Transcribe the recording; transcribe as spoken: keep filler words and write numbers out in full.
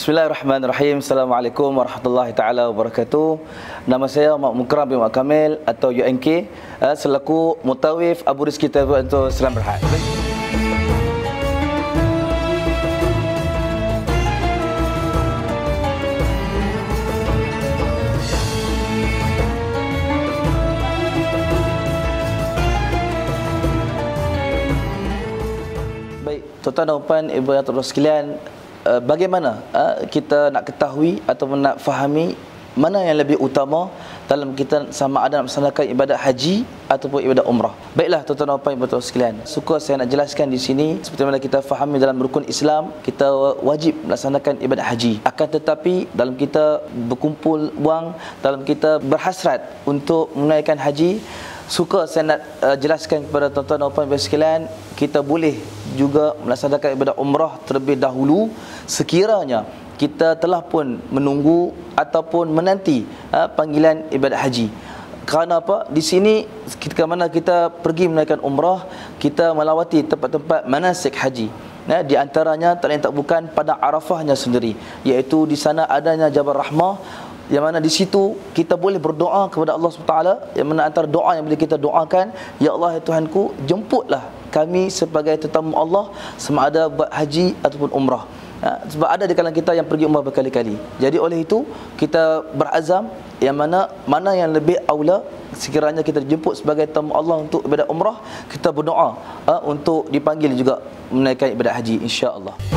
Bismillahirrahmanirrahim. Assalamualaikum warahmatullahi taala wabarakatuh. Nama saya Mak Mukram bin Mak Kamil atau U M K, selaku Mutawif Abu Rizki Travel untuk Seram Berhad. Baik, tuan-tuan dan puan, ibu dan saudara sekalian, bagaimana kita nak ketahui ataupun nak fahami mana yang lebih utama dalam kita sama ada nak melaksanakan ibadat haji ataupun ibadat umrah. Baiklah tuan-tuan dan puan, ibu dan saudara sekalian, suka saya nak jelaskan di sini seperti mana kita fahami dalam rukun Islam, kita wajib melaksanakan ibadat haji. Akan tetapi dalam kita berkumpul wang, dalam kita berhasrat untuk menunaikan haji, suka saya nak uh, jelaskan kepada tuan-tuan dan puan sekalian, kita boleh juga melaksanakan ibadat umrah terlebih dahulu sekiranya kita telah pun menunggu ataupun menanti uh, panggilan ibadat haji. Kerana apa? Di sini ketika mana kita pergi menunaikan umrah, kita melawati tempat-tempat manasik haji. Nah, di antaranya tak lain tak bukan pada Arafahnya sendiri, iaitu di sana adanya Jabal Rahmah, yang mana di situ kita boleh berdoa kepada Allah subhanahu wa taala, yang mana antara doa yang boleh kita doakan, ya Allah ya Tuhanku, jemputlah kami sebagai tetamu Allah, sama ada buat haji ataupun umrah. Ha, sebab ada di kalangan kita yang pergi umrah berkali-kali. Jadi oleh itu kita berazam yang mana mana yang lebih aula sekiranya kita dijemput sebagai tetamu Allah untuk ibadat umrah, kita berdoa ha, untuk dipanggil juga menunaikan ibadat haji, insya-Allah.